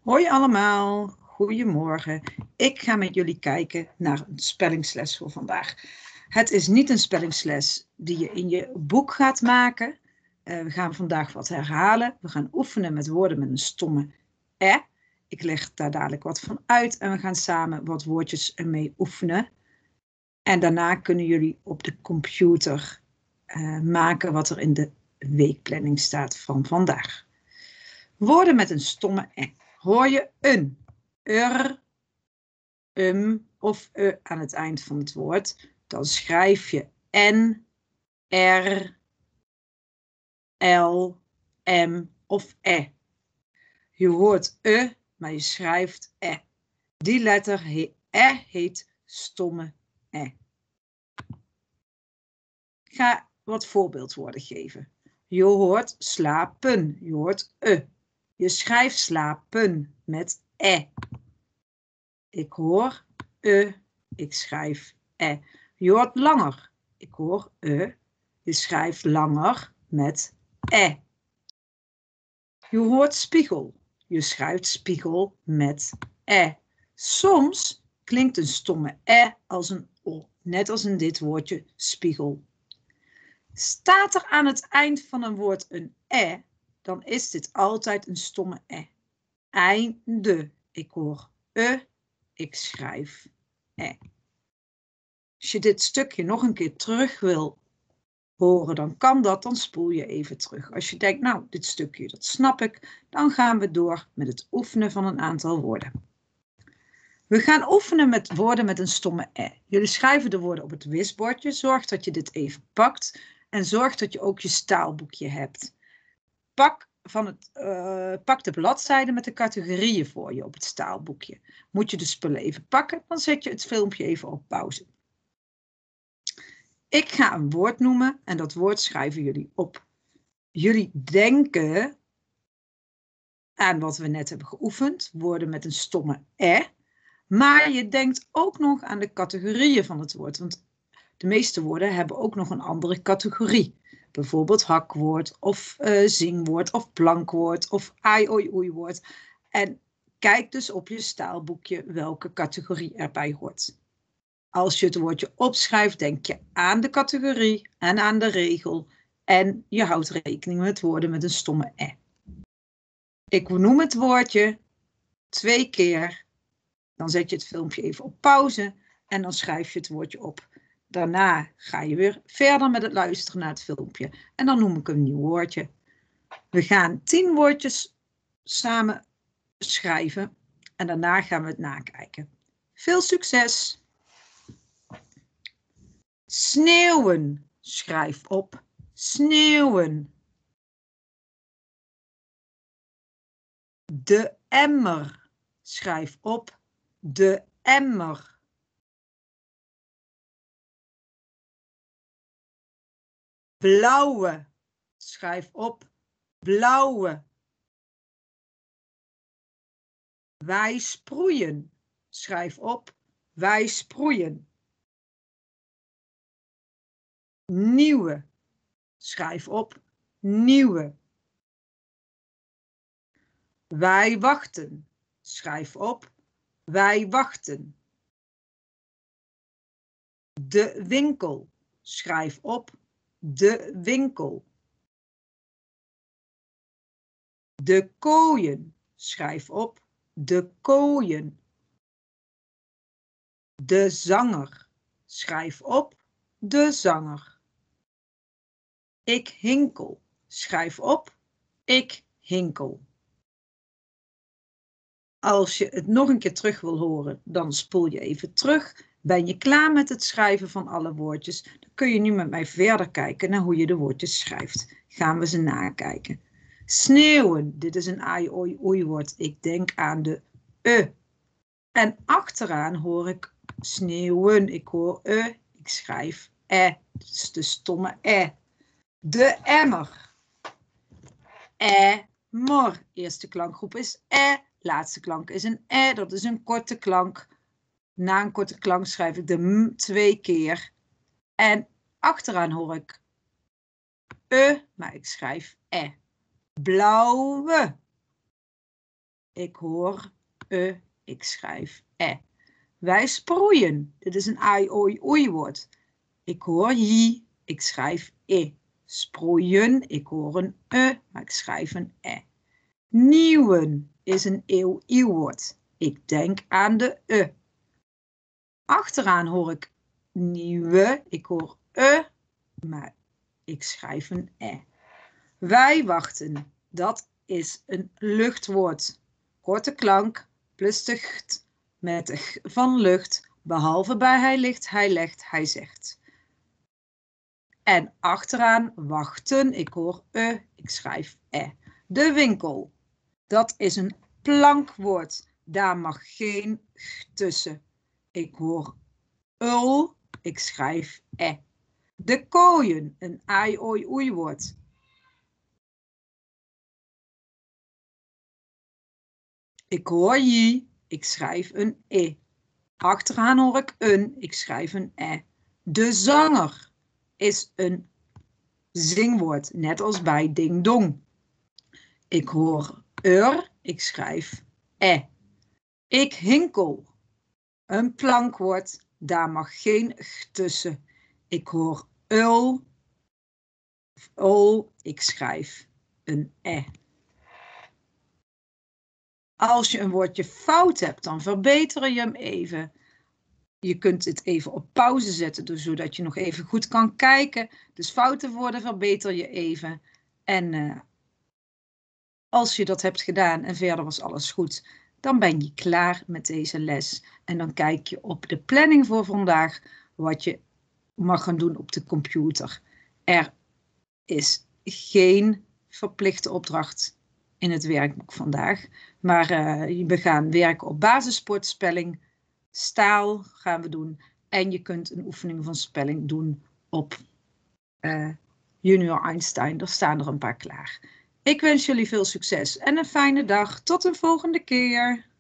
Hoi allemaal, goedemorgen. Ik ga met jullie kijken naar een spellingsles voor vandaag. Het is niet een spellingsles die je in je boek gaat maken. We gaan vandaag wat herhalen. We gaan oefenen met woorden met een stomme e. Ik leg daar dadelijk wat van uit en we gaan samen wat woordjes ermee oefenen. En daarna kunnen jullie op de computer maken wat er in de weekplanning staat van vandaag. Woorden met een stomme e. Hoor je een, of aan het eind van het woord, dan schrijf je n, r, l, m of e. Je hoort maar je schrijft e. Die letter e heet stomme e. Ik ga wat voorbeeldwoorden geven. Je hoort slapen, je hoort Je schrijft slapen met e. Ik hoor ik schrijf e. Je hoort langer. Ik hoor je schrijft langer met e. Je hoort spiegel. Je schrijft spiegel met e. Soms klinkt een stomme e als een o, net als in dit woordje spiegel. Staat er aan het eind van een woord een e, dan is dit altijd een stomme e. Einde. Ik hoor ik schrijf e. Als je dit stukje nog een keer terug wil horen, dan kan dat, dan spoel je even terug. Als je denkt, nou, dit stukje, dat snap ik, dan gaan we door met het oefenen van een aantal woorden. We gaan oefenen met woorden met een stomme e. Jullie schrijven de woorden op het wisbordje. Zorg dat je dit even pakt en zorg dat je ook je staalboekje hebt. Pak de bladzijde met de categorieën voor je op het staalboekje. Moet je de spullen even pakken, dan zet je het filmpje even op pauze. Ik ga een woord noemen en dat woord schrijven jullie op. Jullie denken aan wat we net hebben geoefend, woorden met een stomme e. Maar je denkt ook nog aan de categorieën van het woord, want de meeste woorden hebben ook nog een andere categorie. Bijvoorbeeld hakwoord of zingwoord of plankwoord of ai, oi, oei woord. En kijk dus op je staalboekje welke categorie erbij hoort. Als je het woordje opschrijft, denk je aan de categorie en aan de regel. En je houdt rekening met woorden met een stomme e. Ik noem het woordje 2 keer. Dan zet je het filmpje even op pauze en dan schrijf je het woordje op. Daarna ga je weer verder met het luisteren naar het filmpje. En dan noem ik een nieuw woordje. We gaan 10 woordjes samen schrijven. En daarna gaan we het nakijken. Veel succes! Sneeuwen. Schrijf op. Sneeuwen. De emmer. Schrijf op. De emmer. Blauwe. Schrijf op. Blauwe. Wij sproeien. Schrijf op. Wij sproeien. Nieuwe. Schrijf op. Nieuwe. Wij wachten. Schrijf op. Wij wachten. De winkel. Schrijf op. De winkel. De kooien. Schrijf op. De kooien. De zanger. Schrijf op. De zanger. Ik hinkel. Schrijf op. Ik hinkel. Als je het nog een keer terug wil horen, dan spoel je even terug. Ben je klaar met het schrijven van alle woordjes, dan kun je nu met mij verder kijken naar hoe je de woordjes schrijft. Gaan we ze nakijken. Sneeuwen, dit is een ai, oi, oei woord. Ik denk aan de e. En achteraan hoor ik sneeuwen. Ik hoor e, ik schrijf e. Dus de stomme e. De emmer. Emmer. Eerste klankgroep is e. Laatste klank is een e. Dat is een korte klank. Na een korte klank schrijf ik de m 2 keer. En achteraan hoor ik maar ik schrijf e. Blauwe. Ik hoor ik schrijf Wij sproeien. Dit is een ai, oi, oei woord. Ik hoor ji, ik schrijf Sproeien, ik hoor een maar ik schrijf een Nieuwen is een eeuw woord. Ik denk aan de Achteraan hoor ik nieuwe, ik hoor maar ik schrijf een Wij wachten, dat is een luchtwoord. Korte klank plus de gt met de g van lucht, behalve bij hij ligt, hij legt, hij zegt. En achteraan wachten, ik hoor ik schrijf De winkel, dat is een plankwoord. Daar mag geen g tussen. Ik hoor ul, ik schrijf De kooien, een ai, oi, oei woord. Ik hoor je, ik schrijf een Achteraan hoor ik ik schrijf een De zanger is een zingwoord, net als bij ding dong. Ik hoor ik schrijf Ik hinkel, een plankwoord, daar mag geen g tussen. Ik hoor ul, ik schrijf een Als je een woordje fout hebt, dan verbeter je hem even. Je kunt het even op pauze zetten, dus zodat je nog even goed kan kijken. Dus foute woorden verbeter je even. En als je dat hebt gedaan en verder was alles goed, dan ben je klaar met deze les. En dan kijk je op de planning voor vandaag wat je mag gaan doen op de computer. Er is geen verplichte opdracht in het werkboek vandaag. Maar we gaan werken op basissportspelling. Staal gaan we doen. En je kunt een oefening van spelling doen op Junior Einstein. Er staan er een paar klaar. Ik wens jullie veel succes en een fijne dag. Tot een volgende keer.